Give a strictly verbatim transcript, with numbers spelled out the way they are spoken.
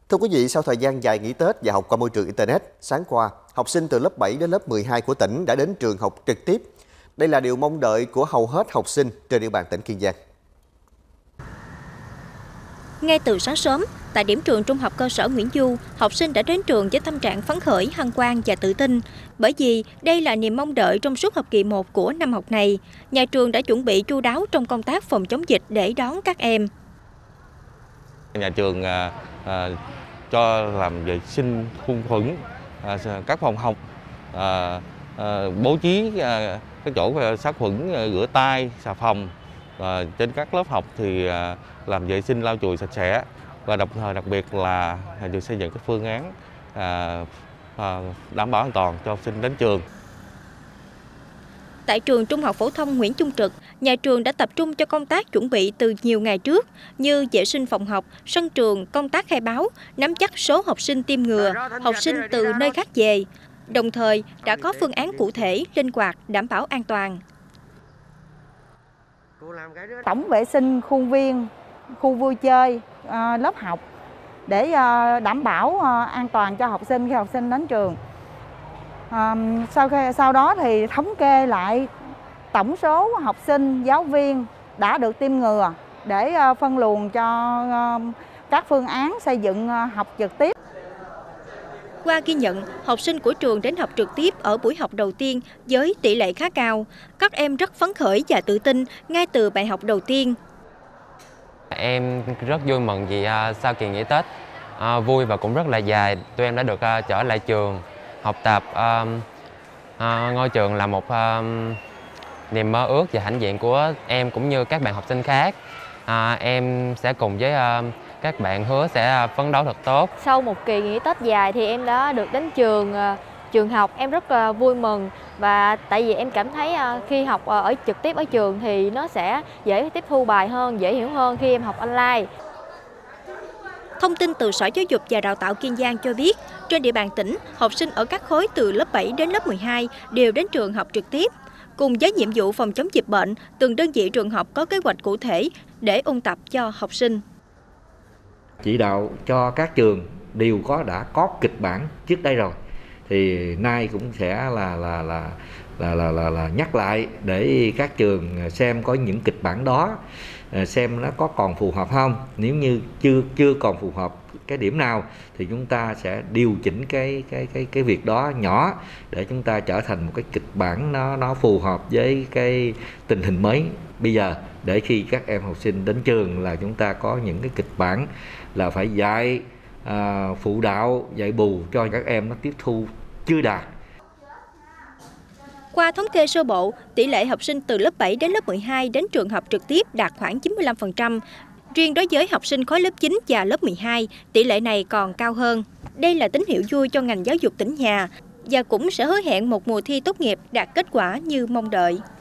Thưa quý vị, sau thời gian dài nghỉ Tết và học qua môi trường Internet, sáng qua, học sinh từ lớp bảy đến lớp mười hai của tỉnh đã đến trường học trực tiếp. Đây là điều mong đợi của hầu hết học sinh trên địa bàn tỉnh Kiên Giang. Ngay từ sáng sớm, tại điểm trường trung học cơ sở Nguyễn Du, học sinh đã đến trường với tâm trạng phấn khởi, hân hoan và tự tin. Bởi vì đây là niềm mong đợi trong suốt học kỳ một của năm học này. Nhà trường đã chuẩn bị chu đáo trong công tác phòng chống dịch để đón các em. Nhà trường à, à, cho làm vệ sinh khuôn khuẩn à, các phòng học, à, à, bố trí à, các chỗ sát khuẩn, à, rửa tay, xà phòng. Và trên các lớp học thì à, làm vệ sinh lau chùi sạch sẽ, và đồng thời đặc biệt là nhà trường xây dựng các phương án à, à, đảm bảo an toàn cho học sinh đến trường. Tại trường Trung học phổ thông Nguyễn Trung Trực, nhà trường đã tập trung cho công tác chuẩn bị từ nhiều ngày trước như vệ sinh phòng học, sân trường, công tác khai báo, nắm chắc số học sinh tiêm ngừa, học sinh từ nơi khác về. Đồng thời đã có phương án cụ thể, linh hoạt, đảm bảo an toàn. Tổng vệ sinh khuôn viên, khu vui chơi, lớp học để đảm bảo an toàn cho học sinh khi học sinh đến trường. Sau khi, sau đó thì thống kê lại tổng số học sinh, giáo viên đã được tiêm ngừa để phân luồng cho các phương án xây dựng học trực tiếp. Qua ghi nhận, học sinh của trường đến học trực tiếp ở buổi học đầu tiên với tỷ lệ khá cao. Các em rất phấn khởi và tự tin ngay từ bài học đầu tiên. Em rất vui mừng vì sau kỳ nghỉ Tết à, vui và cũng rất là dài, tụi em đã được uh, trở lại trường học tập. Uh, uh, ngôi trường là một uh, niềm mơ ước và hãnh diện của em cũng như các bạn học sinh khác. Uh, em sẽ cùng với uh, các bạn hứa sẽ phấn đấu thật tốt. Sau một kỳ nghỉ Tết dài thì em đã được đến trường trường học, em rất vui mừng, và tại vì em cảm thấy khi học ở trực tiếp ở trường thì nó sẽ dễ tiếp thu bài hơn, dễ hiểu hơn khi em học online. Thông tin từ Sở Giáo dục và Đào tạo Kiên Giang cho biết, trên địa bàn tỉnh, học sinh ở các khối từ lớp bảy đến lớp mười hai đều đến trường học trực tiếp. Cùng với nhiệm vụ phòng chống dịch bệnh, từng đơn vị trường học có kế hoạch cụ thể để ôn tập cho học sinh. Chỉ đạo cho các trường đều có đã có kịch bản trước đây rồi, thì nay cũng sẽ là là là là là, là, là nhắc lại để các trường xem có những kịch bản đó, xem nó có còn phù hợp không. Nếu như chưa chưa còn phù hợp cái điểm nào thì chúng ta sẽ điều chỉnh cái cái cái cái việc đó nhỏ để chúng ta trở thành một cái kịch bản nó nó phù hợp với cái tình hình mới bây giờ, để khi các em học sinh đến trường là chúng ta có những cái kịch bản là phải dạy à, phụ đạo, dạy bù cho các em nó tiếp thu chưa đạt. Qua thống kê sơ bộ, tỷ lệ học sinh từ lớp bảy đến lớp mười hai đến trường học trực tiếp đạt khoảng chín mươi lăm phần trăm. Riêng đối với học sinh khối lớp chín và lớp mười hai, tỷ lệ này còn cao hơn. Đây là tín hiệu vui cho ngành giáo dục tỉnh nhà và cũng sẽ hứa hẹn một mùa thi tốt nghiệp đạt kết quả như mong đợi.